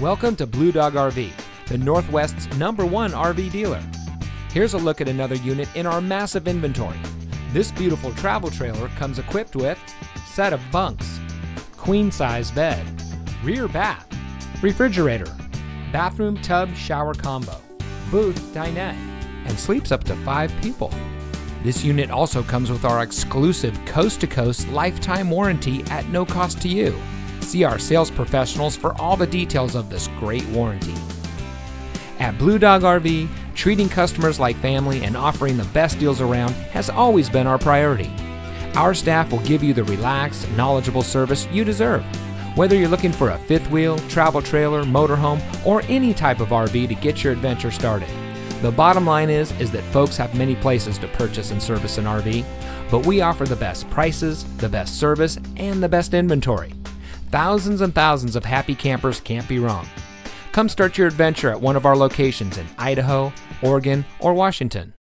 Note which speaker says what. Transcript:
Speaker 1: Welcome to Blue Dog RV, the Northwest's #1 RV dealer. Here's a look at another unit in our massive inventory. This beautiful travel trailer comes equipped with set of bunks, queen-size bed, rear bath, refrigerator, bathroom tub shower combo, booth dinette, and sleeps up to 5 people. This unit also comes with our exclusive coast-to-coast lifetime warranty at no cost to you. See our sales professionals for all the details of this great warranty. At Blue Dog RV, treating customers like family and offering the best deals around has always been our priority. Our staff will give you the relaxed, knowledgeable service you deserve. Whether you're looking for a fifth wheel, travel trailer, motorhome, or any type of RV to get your adventure started. The bottom line is that folks have many places to purchase and service an RV, but we offer the best prices, the best service, and the best inventory. Thousands and thousands of happy campers can't be wrong. Come start your adventure at one of our locations in Idaho, Oregon, or Washington.